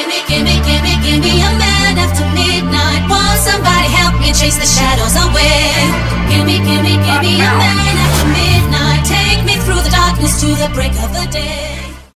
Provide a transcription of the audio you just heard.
Gimme a man after midnight. Won't somebody help me chase the shadows away? Gimme a man after midnight. Take me through the darkness to the break of the day.